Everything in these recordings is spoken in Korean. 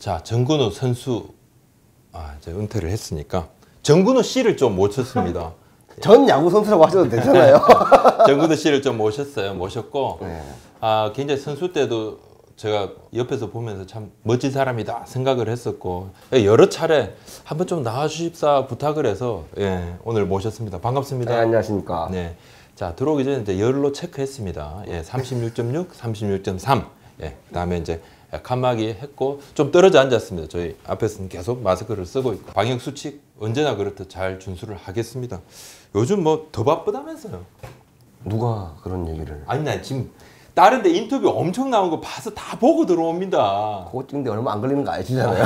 자, 정근우 선수 이제 은퇴를 했으니까 정근우 씨를 좀 모셨습니다. 전 야구 선수라고 하셔도 되잖아요. 정근우 씨를 좀 모셨고 네. 굉장히 선수 때도 제가 옆에서 보면서 참 멋진 사람이다 생각을 했었고 여러 차례 한번 좀 나와주십사 부탁을 해서 오늘 모셨습니다. 반갑습니다. 네, 안녕하십니까. 네. 자, 들어오기 전에 이제 열로 체크했습니다. 36.6, 36.3. 그다음에 이제 칸막이 했고 좀 떨어져 앉았습니다. 저희 앞에서는 계속 마스크를 쓰고 있고 방역 수칙 언제나 그렇듯 잘 준수를 하겠습니다. 요즘 뭐 더 바쁘다면서요? 누가 그런 얘기를? 아니 나 지금 다른 데 인터뷰 엄청 나온 거 봐서 다 보고 들어옵니다. 그거 찍는데 얼마 안 걸리는 거 아시잖아요.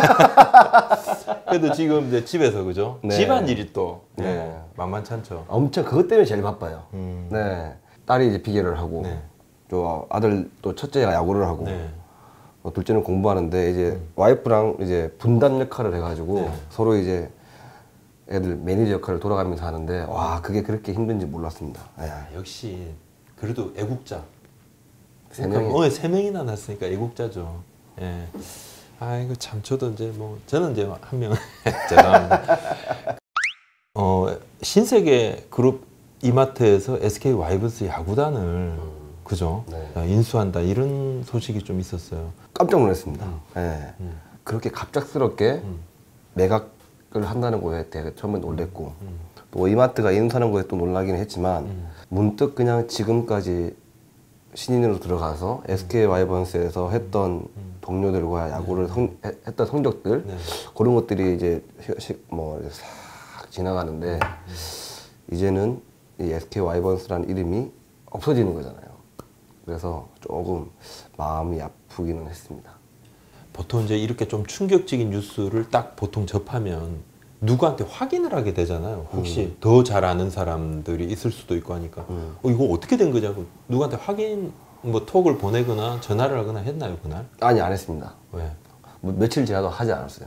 그래도 지금 이제 집에서 그죠? 네. 집안일이 또 네. 만만찮죠. 엄청 그것 때문에 제일 바빠요. 네. 딸이 이제 비계를 하고 네. 또 아들 또 첫째가 야구를 하고 네. 둘째는 공부하는데 이제 와이프랑 이제 분담 역할을 해가지고 네. 서로 이제 애들 매니저 역할을 돌아가면서 하는데 와 그게 그렇게 힘든지 몰랐습니다. 역시 그래도 애국자. 세 명이. 세 명이나 났으니까 애국자죠. 예. 이거 참 저도 이제 뭐 저는 이제 한 명 죄송합니다. 신세계 그룹 이마트에서 SK 와이번스 야구단을 그죠? 네. 인수한다 이런 소식이 좀 있었어요. 깜짝 놀랐습니다. 네. 그렇게 갑작스럽게 매각을 한다는 거에 되게 처음에 놀랬고 또 이마트가 인수하는 거에 또 놀라긴 했지만 문득 그냥 지금까지 신인으로 들어가서 SK 와이번스에서 했던 동료들과 야구를 했던 성적들 네. 그런 것들이 이제 뭐 싹 지나가는데 이제는 이 SK 와이번스라는 이름이 없어지는 거잖아요. 그래서 조금 마음이 아프기는 했습니다. 보통 이제 이렇게 좀 충격적인 뉴스를 딱 보통 접하면 누구한테 확인을 하게 되잖아요. 혹시 더 잘 아는 사람들이 있을 수도 있고 하니까 이거 어떻게 된 거냐고 누구한테 확인 뭐 톡을 보내거나 전화를 하거나 했나요 그날? 아니 안 했습니다. 왜? 뭐 며칠 지나도 하지 않았어요.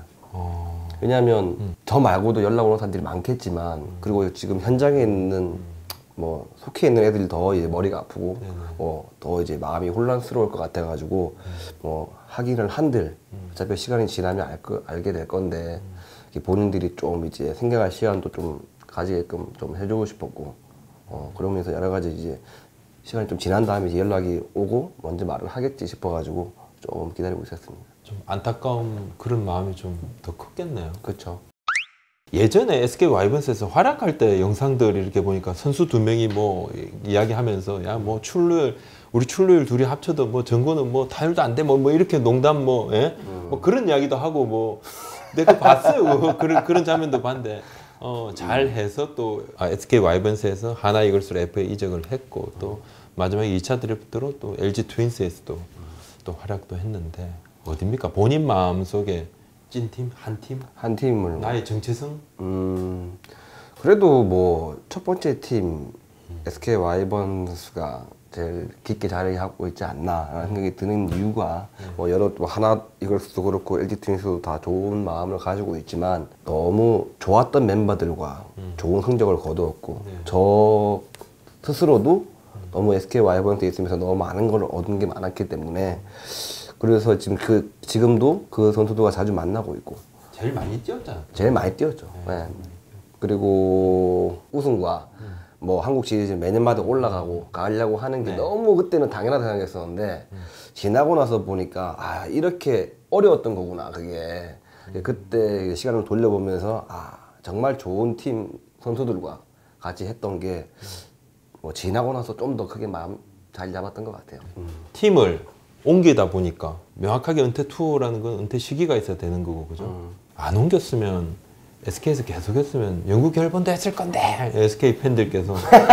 왜냐하면 저 말고도 연락 오는 사람들이 많겠지만 그리고 지금 현장에 있는 뭐 속해 있는 애들이 더 이제 머리가 아프고 더 이제 마음이 혼란스러울 것 같아가지고 뭐 하기는 한들 어차피 시간이 지나면 알게 될 건데 본인들이 좀 이제 생각할 시간도 좀 가지게끔 좀 해주고 싶었고 그러면서 여러 가지 이제 시간이 좀 지난 다음에 이제 연락이 오고 먼저 말을 하겠지 싶어가지고 좀 기다리고 있었습니다. 좀 안타까운 그런 마음이 좀 더 컸겠네요. 그렇죠. 예전에 SK 와이번스에서 활약할 때 영상들 이렇게 보니까 선수 두 명이 뭐 이야기하면서 야 뭐 우리 출루율 둘이 합쳐도 뭐 정근은 뭐 타율도 안 돼 뭐 이렇게 농담 뭐 그런 이야기도 하고 뭐 내가 봤어요. 그런 장면도 봤는데 잘해서 또 SK 와이번스에서 하나 이글스로 FA 이적을 했고 또 마지막에 2차 드래프트로 또 LG 트윈스에서도 또 활약도 했는데 어딥니까? 본인 마음속에 찐팀? 한 팀? 한 팀을 나의 정체성? 그래도 뭐 첫 번째 팀 SK 와이번스가 제일 깊게 자리하고 있지 않나라는 생각이 드는 이유가 뭐 여러 뭐 하나 이글스도 그렇고 LG 트윈스도 다 좋은 마음을 가지고 있지만 너무 좋았던 멤버들과 좋은 성적을 거두었고 저 스스로도 너무 SK 와이번스에 있으면서 너무 많은 걸 얻은 게 많았기 때문에 그래서 지금도 그 선수들과 자주 만나고 있고 제일 많이 뛰었잖아. 제일 많이 뛰었죠. 네. 그리고 우승과 뭐 한국 시리즈 매년마다 올라가고 가려고 하는 게 너무 그때는 당연하다 생각했었는데 지나고 나서 보니까 이렇게 어려웠던 거구나 그게. 그때 시간을 돌려보면서 정말 좋은 팀 선수들과 같이 했던 게 뭐 지나고 나서 좀 더 크게 마음 잘 잡았던 것 같아요. 팀을 옮기다 보니까 명확하게 은퇴 투어라는 건 은퇴 시기가 있어야 되는 거고 그죠? 안 옮겼으면 SK에서 계속했으면 영구 결번도 했을 건데 SK 팬들께서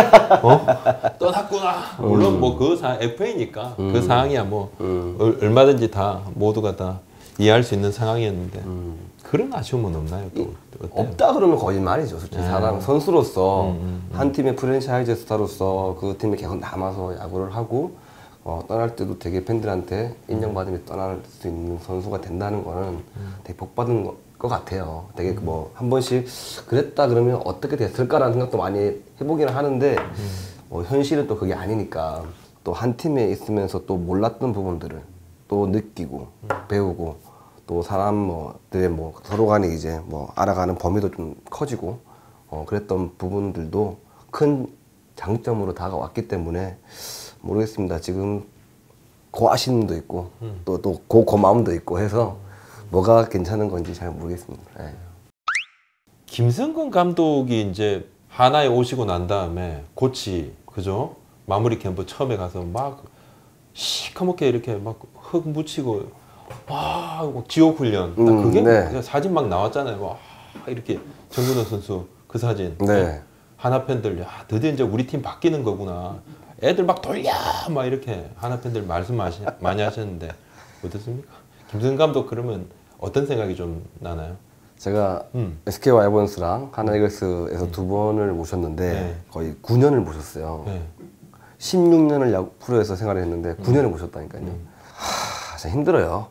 떠났구나. 물론 뭐 그 FA니까 그 상황이야 뭐 얼마든지 다 모두가 다 이해할 수 있는 상황이었는데 그런 아쉬움은 없나요? 또 어때요? 없다 그러면 거짓말이죠. 솔직히 사람 선수로서 한 팀의 프랜차이즈 스타로서 그 팀에 계속 남아서 야구를 하고 떠날 때도 되게 팬들한테 인정받으며 떠날 수 있는 선수가 된다는 거는 되게 복받은 것 같아요. 되게 뭐 한 번씩 그랬다 그러면 어떻게 됐을까라는 생각도 많이 해보기는 하는데 현실은 또 그게 아니니까 또 한 팀에 있으면서 또 몰랐던 부분들을 또 느끼고 배우고 또 사람 뭐들의 뭐 서로 간에 이제 뭐 알아가는 범위도 좀 커지고 그랬던 부분들도 큰 장점으로 다가왔기 때문에 모르겠습니다. 지금 고 아쉬움도 있고 또 고마움도 있고 해서 뭐가 괜찮은 건지 잘 모르겠습니다. 네. 김성근 감독이 이제 하나에 오시고 난 다음에 고치 그죠? 마무리 캠프 처음에 가서 막 시커멓게 이렇게 막 흙 묻히고 와 지옥 훈련 딱 그게 네. 사진 막 나왔잖아요. 와 이렇게 정근호 선수 그 사진. 네. 하나 팬들 야 드디어 이제 우리 팀 바뀌는 거구나. 애들 막 돌려 막 이렇게 하나 팬들 말씀 많이 하셨는데 어떻습니까? 김성근 감독 그러면 어떤 생각이 좀 나나요? 제가 SK 와이번스랑 하나이글스에서 두 번을 모셨는데 네. 거의 9년을 모셨어요. 네. 16년을 야구 프로에서 생활을 했는데 9년을 모셨다니까요. 진짜 힘들어요.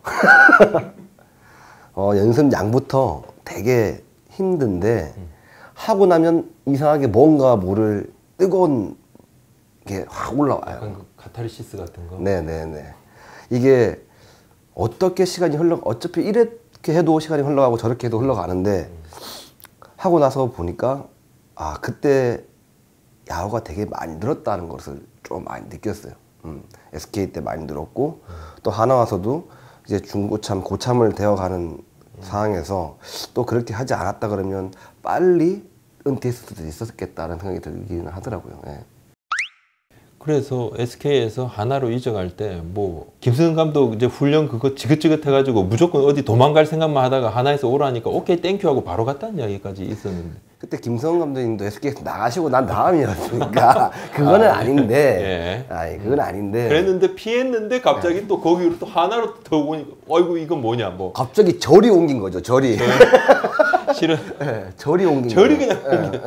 연습량부터 되게 힘든데 하고 나면 이상하게 뭔가 모를 뜨거운 게 확 올라와요. 약간 그 카타르시스 같은 거. 네네네. 이게 어떻게 시간이 어차피 이렇게 해도 시간이 흘러가고 저렇게 해도 흘러가는데 하고 나서 보니까 아 그때 야구가 되게 많이 늘었다는 것을 좀 많이 느꼈어요. SK 때 많이 늘었고 또 하나 와서도 이제 중고참 고참을 되어가는 상황에서 또 그렇게 하지 않았다 그러면 빨리 은퇴했을 수도 있었겠다는 생각이 들기는 하더라고요. 예. 그래서 SK에서 하나로 이적할 때 뭐 김승현 감독 이제 훈련 그거 지긋지긋해가지고 무조건 어디 도망갈 생각만 하다가 하나에서 오라니까 오케이 땡큐 하고 바로 갔다는 이야기까지 있었는데 그때 김성훈 감독님도 SK에서 나가시고 난 다음이었으니까 그거는 아닌데, 아니 그건 아닌데. 그랬는데 피했는데 갑자기 또 거기로 또 하나로 더 오니까 어이구 이건 뭐냐 뭐 갑자기 절이 옮긴 거죠. 절이. 실은 절이 옮긴 절이 거예요. 그냥 옮긴.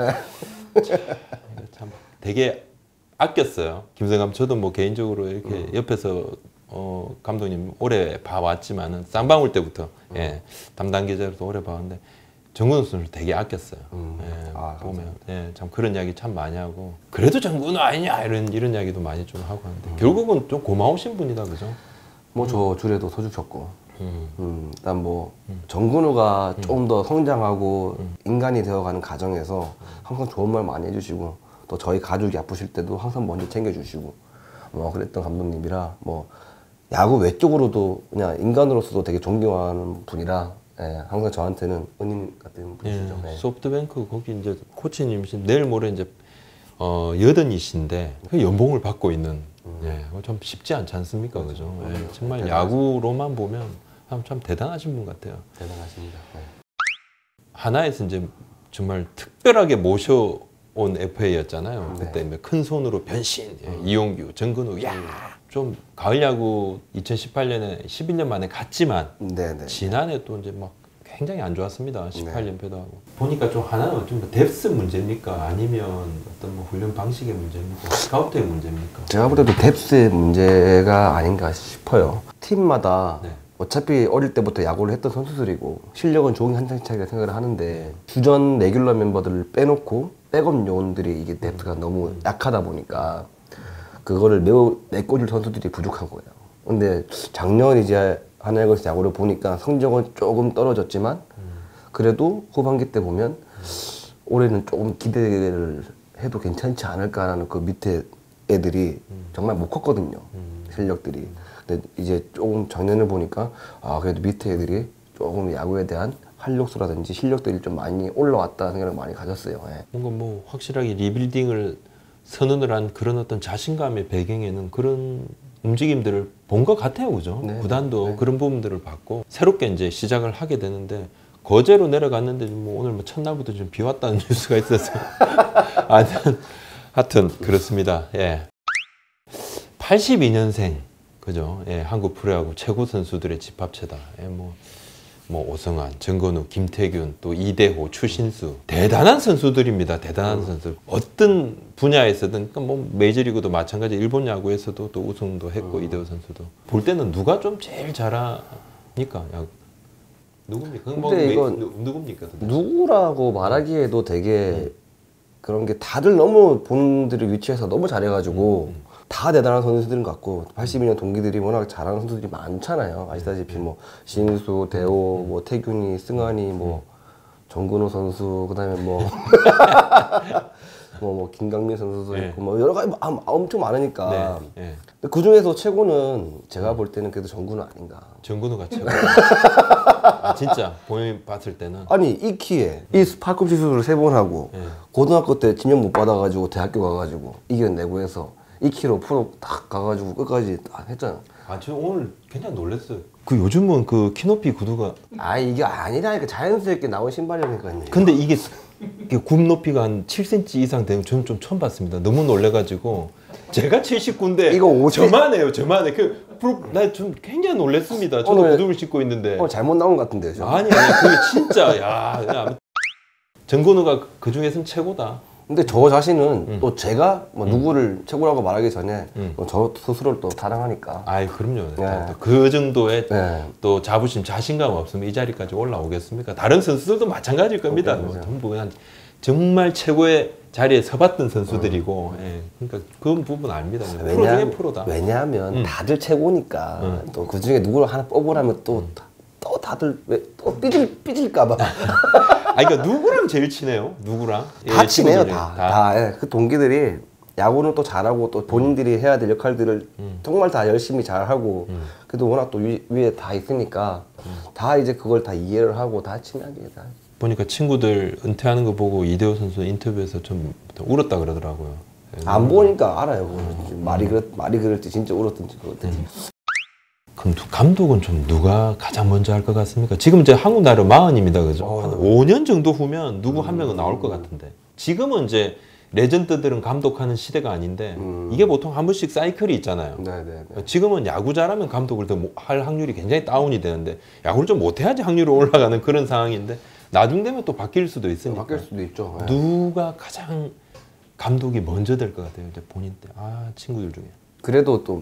참 되게 아꼈어요. 김성현 감독 저도 뭐 개인적으로 이렇게 옆에서 감독님 오래 봐왔지만은 쌍방울 때부터 예, 담당 기자로서 오래 봐왔는데 정근우 선수를 되게 아꼈어요. 예, 보면 예, 참 그런 이야기 참 많이 하고 그래도 정근우 아니냐 이런 이야기도 많이 좀 하고 하는데 결국은 좀 고마우신 분이다 그죠? 뭐 저 줄에도 서주셨고, 일단 뭐 정근우가 좀 더 성장하고 인간이 되어가는 과정에서 항상 좋은 말 많이 해주시고. 또 저희 가족이 아프실 때도 항상 먼저 챙겨주시고 그랬던 감독님이라 뭐 야구 외적으로도 그냥 인간으로서도 되게 존경하는 분이라 예, 항상 저한테는 은인 같은 분이시죠. 예, 예. 소프트뱅크 거기 이제 코치님이신 내일 모레 이제 여든이신데 그 연봉을 받고 있는 예, 좀 쉽지 않지 않습니까, 그죠? 예, 정말 야구로만 보면 참 대단하신 분 같아요. 대단하십니다. 예. 하나에서 이제 정말 특별하게 모셔 온 FA였잖아요. 네. 그때 큰 손으로 변신, 이용규, 정근우, 좀 가을 야구 2018년에 11년 만에 갔지만 네네. 지난해 또 이제 막 굉장히 안 좋았습니다. 18연패도 하고 보니까 좀 하나는 좀 뎁스 문제입니까? 아니면 어떤 뭐 훈련 방식의 문제입니까? 스카우트의 문제입니까? 제가 볼 때도 뎁스의 문제가 아닌가 싶어요. 팀마다 네. 어차피 어릴 때부터 야구를 했던 선수들이고 실력은 종이 한 장 차이라 생각을 하는데 주전 레귤러 멤버들을 빼놓고 백업 요원들이 이게 뎁스가 너무 약하다 보니까 그거를 매우 메꿔줄 선수들이 부족한 거예요. 근데 작년 이제 하나이글스 야구를 보니까 성적은 조금 떨어졌지만 그래도 후반기 때 보면 올해는 조금 기대를 해도 괜찮지 않을까라는 그 밑에 애들이 정말 못 컸거든요. 실력들이. 근데 이제 조금 작년을 보니까 그래도 밑에 애들이 조금 야구에 대한 활력소라든지 실력들이 좀 많이 올라왔다는 생각을 많이 가졌어요. 예. 뭔가 뭐 확실하게 리빌딩을 선언을 한 그런 어떤 자신감의 배경에는 그런 움직임들을 본 것 같아요, 그죠? 네, 구단도 네. 그런 부분들을 봤고 새롭게 이제 시작을 하게 되는데 거제로 내려갔는데 뭐 오늘 뭐 첫날부터 좀 비 왔다는 뉴스가 있어서 하여튼 그렇습니다. 예. 82년생 그죠? 예, 한국 프로야구 최고 선수들의 집합체다. 예, 뭐 오성환, 정건우, 김태균, 또 이대호, 추신수 대단한 선수들입니다. 대단한 선수. 어떤 분야에서든 그러니까 뭐 메이저리그도 마찬가지, 일본 야구에서도 또 우승도 했고 이대호 선수도. 볼 때는 누가 좀 제일 잘하니까 야구. 누굽니까? 뭐 근데 이건 누굽니까? 누구라고 말하기에도 되게 그런 게 다들 너무 본인들의 위치에서 너무 잘해가지고 다 대단한 선수들인 것 같고 82년 동기들이 워낙 잘하는 선수들이 많잖아요. 아시다시피 뭐 신수, 대호, 뭐 태균이, 승환이, 뭐 정근호 선수, 그다음에 뭐 뭐 김강민 선수도 있고 뭐 여러 가지 엄청 많으니까. 근데 그 중에서 최고는 제가 볼 때는 그래도 정근호 아닌가. 정근호가 최고. 아, 진짜 본인 봤을 때는. 아니 이 키에 이 팔꿈치 수술을 3번 하고 고등학교 때 지명 못 받아가지고 대학교 가가지고 이겨내고 해서 2kg 프로 딱 가가지고 끝까지 다 했잖아. 아, 저 오늘 굉장히 놀랐어요. 그 요즘은 그 키높이 구두가. 아 이게 아니라니까 자연스럽게 나온 신발이니까요. 근데 이게 굽 높이가 한 7cm 이상 되면 저는 좀 처음 봤습니다. 너무 놀래가지고 제가 79인데 이거 50... 저만해요. 저만해. 나 좀 굉장히 놀랐습니다. 저도 구두를 신고 있는데. 잘못 나온 것 같은데요. 저. 아니 그게 진짜 야 정근호가 그 중에서는 최고다. 근데 저 자신은 또 제가 뭐 누구를 최고라고 말하기 전에 저 스스로를 또 사랑하니까. 아이 그럼요. 그 정도의 네. 또 자부심, 자신감 없으면 이 자리까지 올라오겠습니까? 다른 선수들도 마찬가지일 겁니다. 그렇죠. 전부 그냥 정말 최고의 자리에 서봤던 선수들이고, 그러니까 그 부분 압니다. 프로 중에 프로다. 왜냐하면 다들 최고니까 또 그 중에 누구를 하나 뽑으라면 또 다들 왜 또 삐질까봐. 아, 그러니까 누구랑 제일 친해요? 누구랑? 다 친해요, 다. 예. 그 동기들이 야구는 또 잘하고 또 본인들이 해야 될 역할들을 정말 다 열심히 잘하고 그래도 워낙 또 위에 다 있으니까 다 이제 그걸 다 이해를 하고 다 친하게 다. 보니까 친구들 은퇴하는 거 보고 이대호 선수 인터뷰에서 좀 울었다 그러더라고요. 안 보니까 알아요. 말이 그럴지 진짜 울었든지 그랬든지. 그럼 감독은 좀 누가 가장 먼저 할 것 같습니까? 지금 이제 한국 나이로 40입니다, 그죠? 한 5년 정도 후면 누구 한 명은 나올 것 같은데. 지금은 이제 레전드들은 감독하는 시대가 아닌데 이게 보통 한 번씩 사이클이 있잖아요. 네네. 지금은 야구 잘하면 감독을 더 할 확률이 굉장히 다운이 되는데 야구를 좀 못해야지 확률이 올라가는 그런 상황인데 나중 되면 또 바뀔 수도 있으니까. 바뀔 수도 있죠. 누가 가장 감독이 먼저 될 것 같아요, 이제 본인 때. 친구들 중에. 그래도 또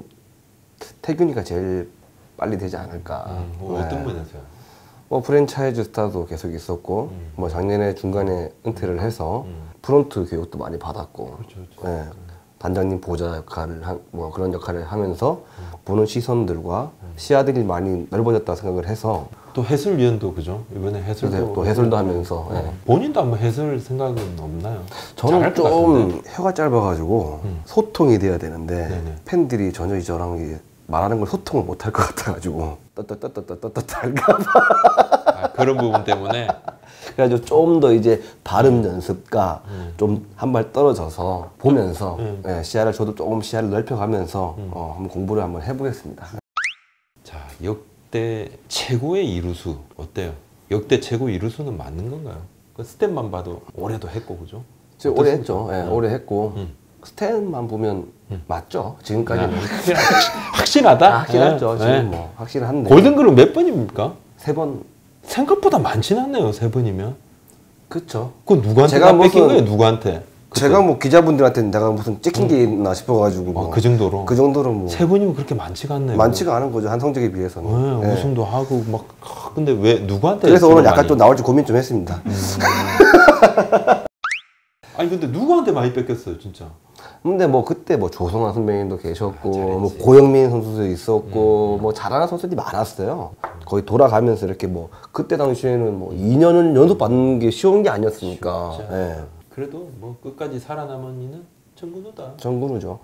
태균이가 제일 빨리 되지 않을까. 어떤 면에서요? 뭐 프랜차이즈 스타도 계속 있었고, 뭐 작년에 중간에 은퇴를 해서 프론트 교육도 많이 받았고, 그렇죠. 단장님 보좌 역할을 뭐 그런 역할을 하면서 보는 시선들과 시야들이 많이 넓어졌다 생각을 해서 또 해설위원도 그죠? 이번에 해설도 또 해설도 하면서 본인도 한번 해설 생각은 없나요? 저는 좀 혀가 짧아가지고 소통이 돼야 되는데 팬들이 전혀 저랑 말하는 걸 소통을 못할 것 같아가지고 떠떠떠떠떠떠떠 할까봐 그런 부분 때문에 그래가지고 좀 더 이제 발음 연습과 좀 한 발 떨어져서 보면서 시야를 저도 조금 시야를 넓혀가면서 한번 공부를 한번 해보겠습니다. 자, 역대 최고의 이루수 어때요? 역대 최고 이루수는 맞는 건가요? 그 스탯만 봐도 올해도 했고 그죠? 올해 했죠. 올해 했고 스탯만 보면 맞죠? 지금까지는 확실하다? 확실하죠. 지금 뭐 확실한데. 골든글럽 몇 번입니까? 3번. 생각보다 많진 않네요. 3번이면. 그쵸. 그건 누구한테 다 뺏긴 거예요? 누구한테? 제가 뭐 기자분들한테 내가 무슨 찍힌 게 있나 싶어가지고 뭐. 그 정도로? 그 정도로 뭐 3번이면 그렇게 많지가 않네요. 많지가 않은 거죠. 한 성적에 비해서는. 우승도 하고 막 근데 왜 누구한테? 그래서 오늘 약간 좀 나올지 고민 좀 했습니다. 아니 근데 누구한테 많이 뺏겼어요 진짜? 근데 뭐 그때 뭐 조성환 선배님도 계셨고 뭐 고영민 선수도 있었고 뭐 잘하는 선수들이 많았어요. 거의 돌아가면서 이렇게 뭐 그때 당시에는 뭐 2년을 연속 받는 게 쉬운 게 아니었으니까. 그래도 뭐 끝까지 살아남은 이는 정근호다. 정근호죠.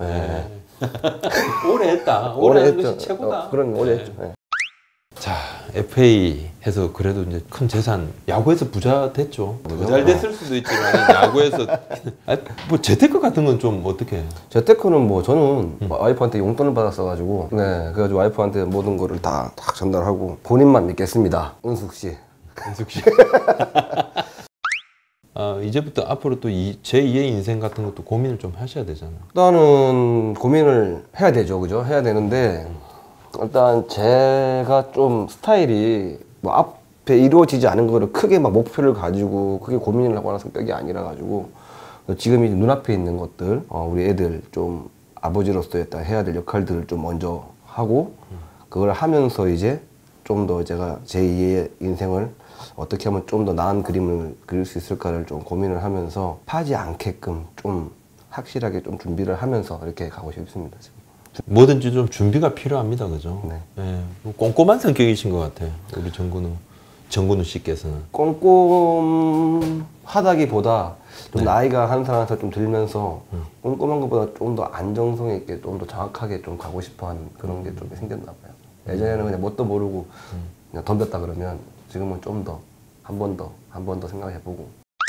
오래 했다. 오래 하는 것이 최고다. 그런 오래 했죠. 자, FA 해서 그래도 이제 큰 재산, 야구에서 부자 됐죠. 잘 됐을 수도 있지만 야구에서 뭐 재테크 같은 건 좀 어떻게 해요? 재테크는 뭐 저는 와이프한테 용돈을 받았어가지고 그래가지고 와이프한테 모든 거를 다 전달하고 본인만 믿겠습니다. 은숙 씨. 은숙 씨. 이제부터 앞으로 또 제2의 인생 같은 것도 고민을 좀 하셔야 되잖아요. 일단은 고민을 해야 되죠, 그죠? 해야 되는데 일단 제가 좀 스타일이 뭐 앞에 이루어지지 않은 거를 크게 막 목표를 가지고 크게 고민을 하고 하는 성격이 아니라 가지고 지금 이제 눈앞에 있는 것들 우리 애들 좀 아버지로서 일단 해야 될 역할들을 좀 먼저 하고 그걸 하면서 이제 좀 더 제가 제2의 인생을 어떻게 하면 좀 더 나은 그림을 그릴 수 있을까를 좀 고민을 하면서 파지 않게끔 좀 확실하게 좀 준비를 하면서 이렇게 가고 싶습니다. 지금. 뭐든지 좀 준비가 필요합니다, 그죠? 네. 예, 뭐 꼼꼼한 성격이신 것 같아요, 우리 정근우 씨께서는. 꼼꼼하다기보다 좀 네. 나이가 한 살한테 좀 들면서 꼼꼼한 것보다 좀 더 안정성 있게 좀 더 정확하게 좀 가고 싶어하는 그런 게 좀 생겼나 봐요. 예전에는 그냥 뭣도 모르고 그냥 덤볐다 그러면 지금은 좀 더 한 번 더 생각해보고.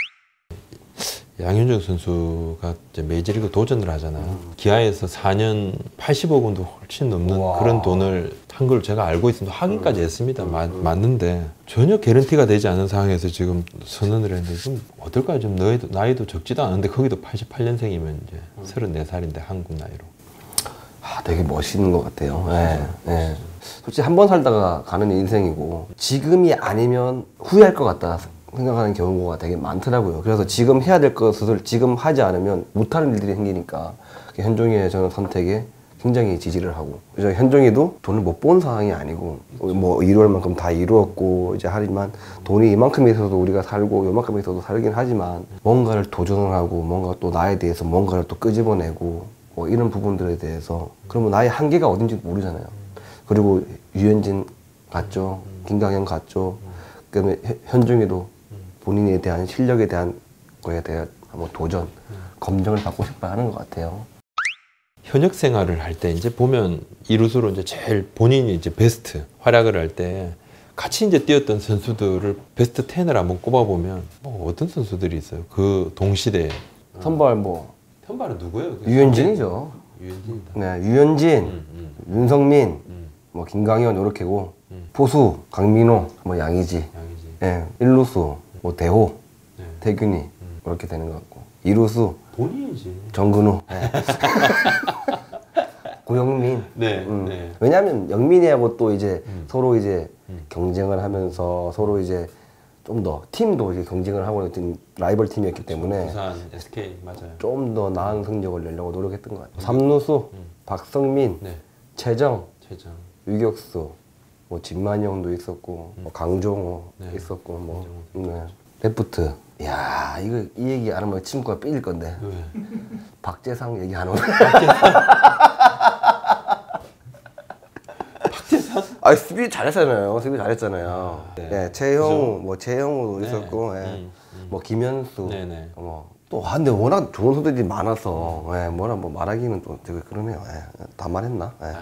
양현종 선수가 이제 메이저리그 도전을 하잖아요. 기아에서 4년 80억 원도 훨씬 넘는 우와. 그런 돈을 한 걸 제가 알고 있습니다. 확인까지 했습니다. 맞는데 전혀 개런티가 되지 않은 상황에서 지금 선언을 했는데 좀 어떨까요? 좀 나이도 적지도 않은데 거기도 88년생이면 이제 34살인데 한국 나이로. 아, 되게 멋있는 것 같아요. 네, 네. 솔직히 한 번 살다가 가는 인생이고 지금이 아니면 후회할 것 같다 생각하는 경우가 되게 많더라고요. 그래서 지금 해야 될 것을 지금 하지 않으면 못하는 일들이 생기니까 현종이의 저는 선택에 굉장히 지지를 하고, 그래서 현종이도 돈을 못 본 상황이 아니고 뭐 이루어할 만큼 다 이루었고 이제 하지만 돈이 이만큼 있어도 우리가 살고 이만큼 있어도 살긴 하지만 뭔가를 도전을 하고 뭔가 또 나에 대해서 뭔가를 또 끄집어내고 뭐 이런 부분들에 대해서 그러면 나의 한계가 어딘지 모르잖아요. 그리고 유현진 같죠, 김강현 같죠. 그다음에 현종이도 본인에 대한 실력에 대한 거에 대한 한번 도전, 검증을 받고 싶어 하는 것 같아요. 현역 생활을 할 때 이제 보면 이루수로 이제 제일 본인이 이제 베스트 활약을 할 때 같이 이제 뛰었던 선수들을 베스트 10을 한번 꼽아보면 뭐 어떤 선수들이 있어요? 그 동시대에. 선발 뭐 선발은 누구예요? 유현진이죠. 유현진이다. 네, 유현진, 윤성민, 뭐 김강현 요렇게고 포수 강민호, 뭐 양의지, 양이지. 예, 일루수 뭐 대호, 네. 태균이 그렇게 되는 것 같고 이루수 본인이지. 정근우, 예. 고영민. 네. 네. 왜냐하면 영민이하고 또 이제 서로 이제 경쟁을 하면서 서로 이제 좀 더 팀도 이제 경쟁을 하고 있던 라이벌 팀이었기 때문에 부산 SK 맞아요. 좀 더 나은 성적을 내려고 노력했던 것 같아요. 삼루수 박성민, 네. 최정, 최정. 유격수, 뭐 진만이 형도 있었고, 뭐 강종호 네. 있었고, 뭐 레프트. 야, 이거 이 얘기 안 하면 친구가 삐질 건데. 왜? 박재상 얘기 안 하면. 박재상? 아, 수비 잘했잖아요. 수비 잘했잖아요. 네. 네, 최형우, 그죠? 뭐 최형우도 네. 있었고, 예. 뭐 김현수, 네네. 또 근데 워낙 좋은 선수들이 많아서, 예, 뭐라 뭐 말하기는 또 되게 그러네요. 예. 다 말했나? 예.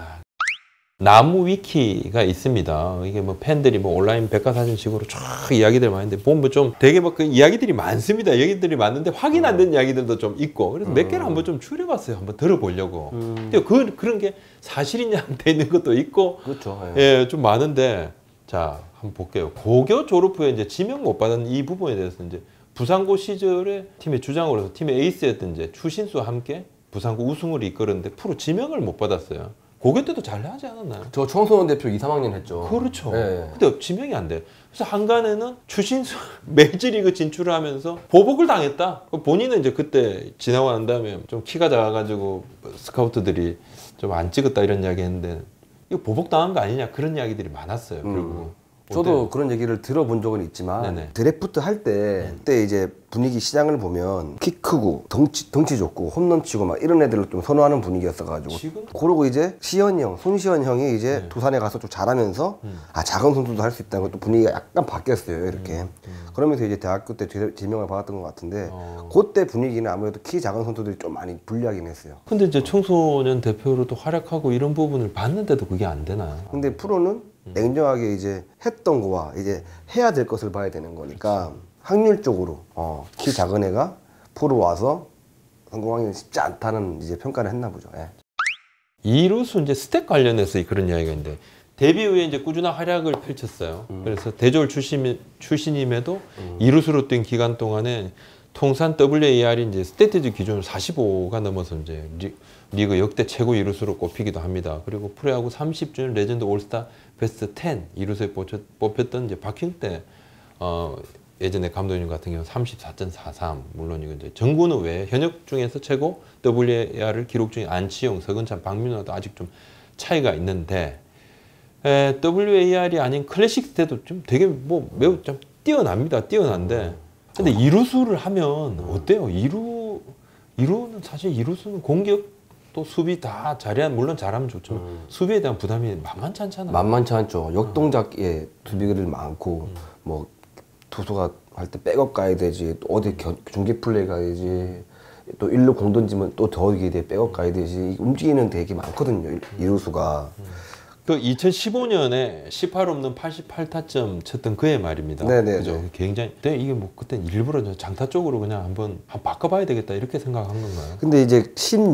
나무 위키가 있습니다. 이게 뭐 팬들이 뭐 온라인 백과사전식으로 쫙 이야기들 많은데 보면 좀 되게 뭐 그 이야기들이 많습니다. 얘기들이 많은데 확인 안 된 이야기들도 좀 있고 그래서 몇 개를 한번 좀 추려봤어요. 한번 들어보려고. 근데 그런 게 사실이냐 돼 있는 것도 있고 그렇죠. 예. 예, 좀 많은데 자 한번 볼게요. 고교 졸업 후에 이제 지명 못 받은 이 부분에 대해서 이제 부산고 시절에 팀의 주장으로서 팀의 에이스였던 이제 추신수와 함께 부산고 우승을 이끌었는데 프로 지명을 못 받았어요. 고교 때도 잘 하지 않았나요? 저 청소년 대표 2, 3학년 했죠. 그렇죠. 예. 근데 지명이 안 돼. 그래서 한간에는 추신수 메이저리그 진출을 하면서 보복을 당했다. 본인은 이제 그때 지나고 난 다음에 좀 키가 작아가지고 스카우트들이 좀 안 찍었다 이런 이야기 했는데 이거 보복 당한 거 아니냐 그런 이야기들이 많았어요. 그리고 저도 그런 얘기를 들어본 적은 있지만 네네. 드래프트 할 때 그때 이제 분위기 시장을 보면 키 크고 덩치 좋고 홈런 치고 막 이런 애들을 좀 선호하는 분위기였어가지고 지금? 그러고 이제 시현이 형, 손시현 형이 이제 두산에 가서 좀 잘하면서 아 작은 선수도 할 수 있다는 것도 분위기가 약간 바뀌었어요 이렇게 그러면서 이제 대학교 때 지명을 받았던 것 같은데 그때 분위기는 아무래도 키 작은 선수들이 좀 많이 불리하긴 했어요. 근데 이제 청소년 대표로도 활약하고 이런 부분을 봤는데도 그게 안 되나요? 근데 프로는 냉정하게 이제 했던 거와 이제 해야 될 것을 봐야 되는 거니까 확률적으로 키 작은 애가 프로 와서 성공하기는 쉽지 않다는 이제 평가를 했나 보죠. 예. 이루수 이제 스텝 관련해서 그런 이야기가 있는데 데뷔 후에 이제 꾸준한 활약을 펼쳤어요. 그래서 대졸 출신임에도 이루수로 뛴 기간 동안에 통산 WAR이 이제 스태티즈 기준으로 45가 넘어서 이제 리그 역대 최고 이루수로 꼽히기도 합니다. 그리고 프로야구 30주년 레전드 올스타 베스트 10 이루수에 뽑혔던 이제 박형 때 예전에 감독님 같은 경우 34.43 물론 이거 이제 정근우 외에 현역 중에서 최고 WAR을 기록 중인 안치용, 서근찬, 박민호도 아직 좀 차이가 있는데 WAR이 아닌 클래식 때도 좀 되게 뭐 매우 좀 뛰어납니다. 뛰어난데 근데 이루수를 하면 어때요? 이루는 사실 이루수는 공격 또 수비 다 잘해야 물론 잘하면 좋죠. 수비에 대한 부담이 만만치 않잖아요. 만만치 않죠. 역동작에 수비를 많고 뭐 투수가 할 때 백업 가야 되지, 또 어디 중계 플레이 가야 되지, 또 일루 공 던지면 또 더 이게 백업 가야 되지. 움직이는 되게 많거든요. 이루수가. 그 2015년에 18 없는 88타점 쳤던 그의 말입니다. 네네. 그죠? 굉장히. 근데 이게 뭐 그때 일부러 장타 쪽으로 그냥 한번 바꿔봐야 되겠다 이렇게 생각한 건가요? 근데 이제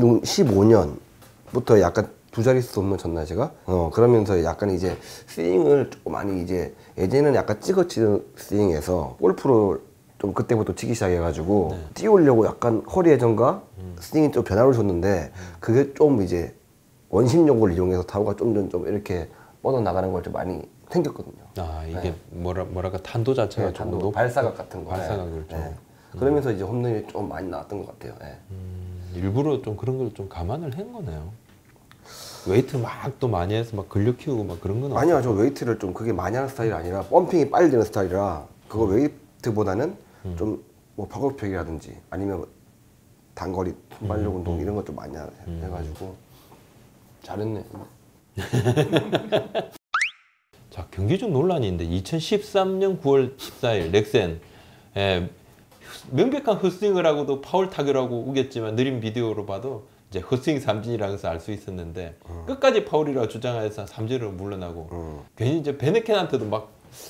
15년부터 약간 두 자릿수 홈런 쳤나 제가? 그러면서 약간 이제 스윙을 조금 많이 이제 예전에는 약간 찍어치는 스윙에서 골프를 좀 그때부터 치기 시작해가지고 띄우려고 약간 허리 회전과 스윙이 좀 변화를 줬는데 그게 좀 이제 원심력을 이용해서 타구가 좀 이렇게 뻗어나가는 걸 좀 많이 생겼거든요. 아 이게 뭐랄까 탄도 자체가 좀 탄도, 발사각 같은 거. 발사각을 좀. 그러면서 이제 홈런이 좀 많이 나왔던 것 같아요. 일부러 좀 그런 걸 좀 감안을 한 거네요. 웨이트 막 또 많이 해서 막 근력 키우고 막 그런 건 아니요, 저 웨이트를 좀 그게 많이 하는 스타일이 아니라 펌핑이 빨리 되는 스타일이라 그거 웨이트보다는 좀 뭐 파고표기라든지 아니면 단거리 순발력 운동 이런 것 좀 많이 해가지고 잘했네. 자 경기 중 논란이 있는데 2013년 9월 14일 넥센 명백한 헛스윙을 하고도 파울 타결하고 우겼지만 느린 비디오로 봐도 이제 헛스윙 삼진이라고 해서 알 수 있었는데 끝까지 파울이라고 주장해서 삼진으로 물러나고 괜히 이제 베네켄한테도 막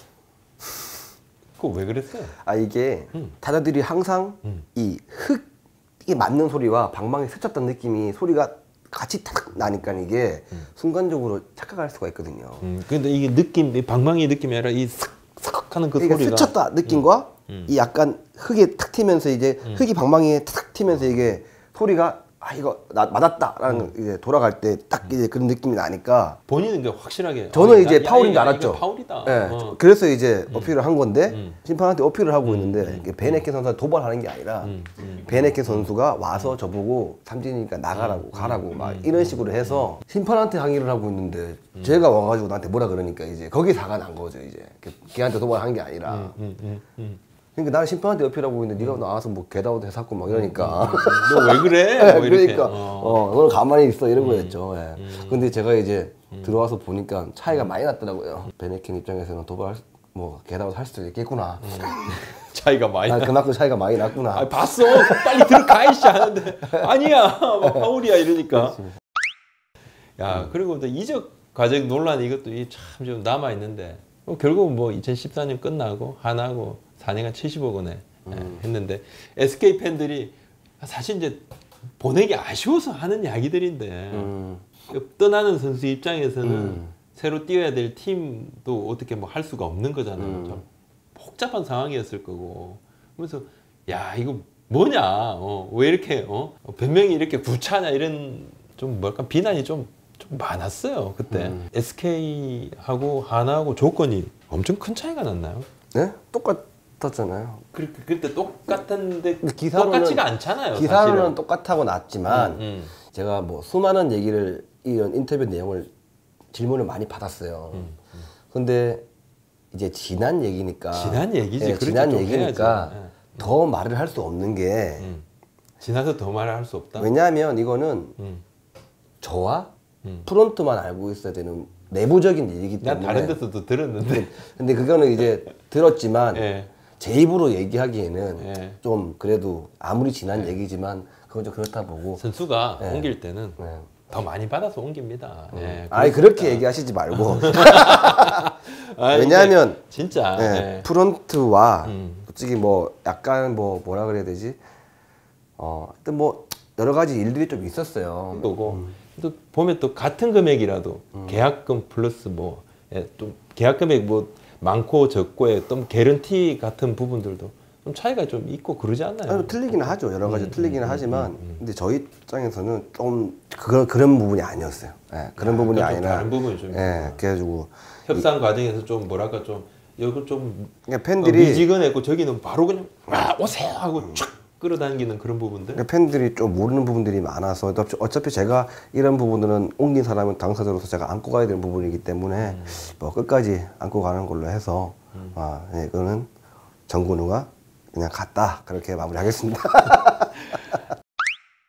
그거 왜 그랬어요? 아 이게 타자들이 항상 이 흙이 맞는 소리와 방망이 스쳤던 느낌이 소리가 같이 탁 나니까 이게 순간적으로 착각할 수가 있거든요. 근데 이게 느낌, 방망이 느낌이 아니라 이 슥슥 하는 그 그러니까 소리가 스쳤다 느낌과 이 약간 흙에 탁 튀면서 이제 흙이 방망이에 탁 튀면서 이게 소리가 아 이거 나 맞았다라는 이제 돌아갈 때 딱 이제 그런 느낌이 나니까 본인은 그 확실하게 저는 이제 파울인 줄 알았죠. 이거 파울이다. 네, 그래서 이제 어필을 한 건데 심판한테 어필을 하고 있는데 베네켄 선수가 도발하는 게 아니라 베네켄 선수가 와서 저보고 삼진이니까 나가라고 가라고 막 이런 식으로 해서 심판한테 항의를 하고 있는데 제가 와가지고 나한테 뭐라 그러니까 이제 거기 사가 난 거죠. 이제 걔한테 도발한 게 아니라 그러니까 나는 심판한테 어필하고 있는데 네가 나와서 뭐 겟아웃 해샀고 막 이러니까 너 왜 그래? 네, 뭐 이렇게. 그러니까 너는 가만히 있어 이런 거였죠. 예. 근데 제가 이제 들어와서 보니까 차이가 많이 났더라고요. 베네켄 입장에서는 도발 뭐 겟아웃 할 수도 있겠구나. 차이가 많이 나. 그만큼 차이가 많이 났구나. 아, 봤어. 빨리 들어가 이씨 하는데 아니야. 막 파울이야 이러니까. 야 그리고 또 이적 과정 논란 이것도 참 좀 남아 있는데 결국 뭐 2014년 끝나고 하나고 4년간 70억 원에 했는데 SK 팬들이 사실 이제 보내기 아쉬워서 하는 이야기들인데 떠나는 선수 입장에서는 새로 뛰어야 될 팀도 어떻게 뭐 할 수가 없는 거잖아요. 참 복잡한 상황이었을 거고 그래서 야 이거 뭐냐 왜 이렇게 변명이 이렇게 구차냐 이런 좀 뭐랄까 비난이 좀 많았어요 그때. SK하고 하나하고 조건이 엄청 큰 차이가 났나요? 네? 똑같았잖아요. 그때 똑같은데 기사로는, 똑같지가 않잖아요. 기사로는 사실은. 똑같다고 났지만 제가 뭐 수많은 얘기를 이런 인터뷰 내용을 질문을 많이 받았어요. 근데 이제 지난 얘기니까 지난 얘기지. 네, 지난 좀 얘기니까 해야지. 더 말을 할 수 없는 게 지나서 더 말을 할 수 없다. 왜냐하면 이거는 저와 프론트만 알고 있어야 되는 내부적인 얘기이기 난 때문에 다른 데서도 들었는데 근데 그거는 이제 들었지만 예. 제 입으로 얘기하기에는 예. 좀 그래도 아무리 지난 얘기지만 그건 좀 그렇다 보고 선수가 옮길 때는 네. 더 많이 받아서 옮깁니다. 예, 아니 그렇게 얘기하시지 말고 왜냐하면 진짜 네, 예. 프론트와 솔직히 뭐 약간 뭐 뭐라 그래야 되지 하여튼 뭐 여러 가지 일들이 좀 있었어요. 거고 또 보면 또 같은 금액이라도 계약금 플러스 뭐 또 계약 금액 뭐 많고 적고에 또 개런티 같은 부분들도 좀 차이가 좀 있고 그러지 않나요? 아니, 틀리기는 하죠. 여러 가지 틀리기는 하지만 근데 저희 입장에서는 좀 그런 부분이 아니었어요. 예, 그런 부분이 좀 아니라 다른 부분이 좀 예, 그래가지고 협상 과정에서 좀 뭐랄까 좀 이거 좀 그러니까 팬들이 미지근했고 저기는 바로 그냥 오세요 하고 촥 끌어당기는 그런 부분들. 그러니까 팬들이 좀 모르는 부분들이 많아서 어차피 제가 이런 부분들은 옮긴 사람은 당사자로서 제가 안고 가야 되는 부분이기 때문에 뭐 끝까지 안고 가는 걸로 해서 예, 이거는 정근우가 그냥 갔다 그렇게 마무리하겠습니다.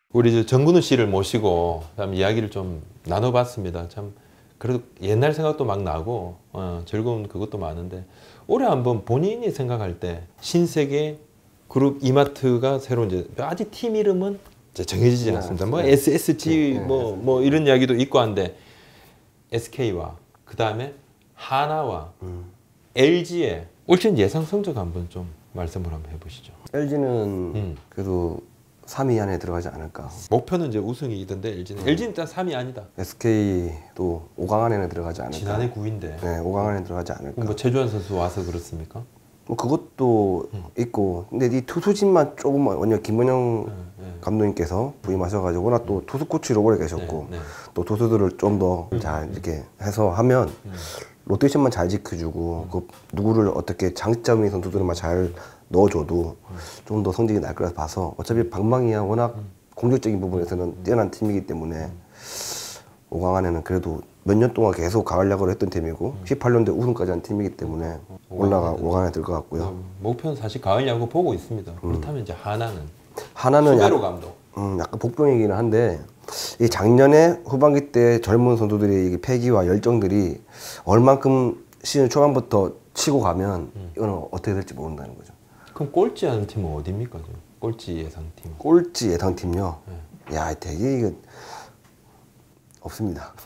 우리 저 정근우 씨를 모시고 참 이야기를 좀 나눠봤습니다. 참 그래도 옛날 생각도 막 나고 즐거운 그것도 많은데 올해 한번 본인이 생각할 때 신세계 그룹 이마트가 새로 이제 아직 팀 이름은 이제 정해지지 않습니다. 뭐 SSG 뭐 이런 이야기도 있고 한데 SK와 그 다음에 하나와 LG의 올 시즌 예상 성적 한번 좀 말씀을 한번 해보시죠. LG는 그래도 3위 안에 들어가지 않을까. 목표는 이제 우승이던데 LG는 일단 3위 아니다. SK도 5강 안에는 들어가지 않을까. 지난해 9위인데. 네, 5강 안에 들어가지 않을까. 뭐 최주환 선수 와서 그렇습니까? 뭐 그것도 있고, 근데 이 투수진만 조금 원래 김원영 감독님께서 부임하셔가지고 워낙 또 투수 코치로 오래 계셨고 또 투수들을 좀 더 잘 이렇게 해서 하면 로테이션만 잘 지켜주고 그 누구를 어떻게 장점인 선수들만 잘 넣어줘도 좀 더 성적이 날 거라 봐서 어차피 방망이야 워낙 공격적인 부분에서는 뛰어난 팀이기 때문에 5강 안에는 그래도 몇 년 동안 계속 가을 야구를 했던 팀이고 18년도에 우승까지 한 팀이기 때문에 올라가 5강 안에 들 것 같고요. 목표는 사실 가을 야구 보고 있습니다. 그렇다면 이제 하나는 수베로 감독. 약간 복병이기는 한데 이 작년에 후반기 때 젊은 선수들의 이 패기와 열정들이 얼만큼 시즌 초반부터 치고 가면 이거는 어떻게 될지 모른다는 거죠. 그럼 꼴찌 하는 팀은 어디입니까? 꼴찌 예상팀. 꼴찌 예상팀요? 야, 되게 이거 없습니다.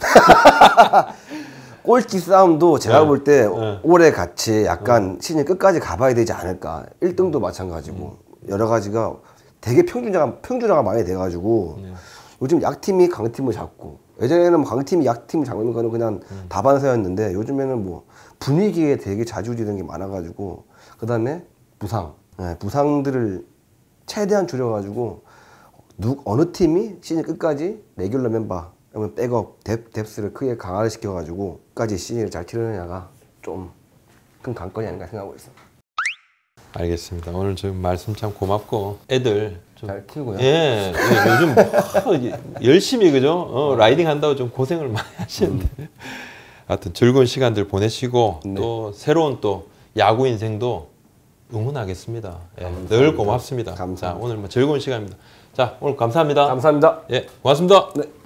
꼴찌 싸움도 제가 볼 때 올해 같이 약간 시즌 끝까지 가봐야 되지 않을까. 1등도 마찬가지고 여러 가지가 되게 평준화가 많이 돼가지고 요즘 약팀이 강팀을 잡고 예전에는 뭐 강팀이 약팀을 잡는 거는 그냥 다반사였는데 요즘에는 뭐 분위기에 되게 좌지우지되는 게 많아가지고 그 다음에 부상들을 최대한 줄여가지고 어느 팀이 시즌 끝까지 레귤러 멤버 그러면 백업 뎁스를 크게 강화를 시켜가지고 끝까지 시즌을 잘 치르느냐가 좀 큰 관건이 아닌가 생각하고 있어요. 알겠습니다. 오늘 지금 말씀 참 고맙고 애들 좀 잘 키우고요. 예, 요즘 열심히 그죠? 라이딩 한다고 좀 고생을 많이 하시는데 하여튼 즐거운 시간들 보내시고 또 새로운 또 야구 인생도 응원하겠습니다. 예, 늘 고맙습니다. 감사합니다. 자, 오늘 뭐 즐거운 시간입니다. 자, 오늘 감사합니다. 감사합니다. 예, 고맙습니다. 네.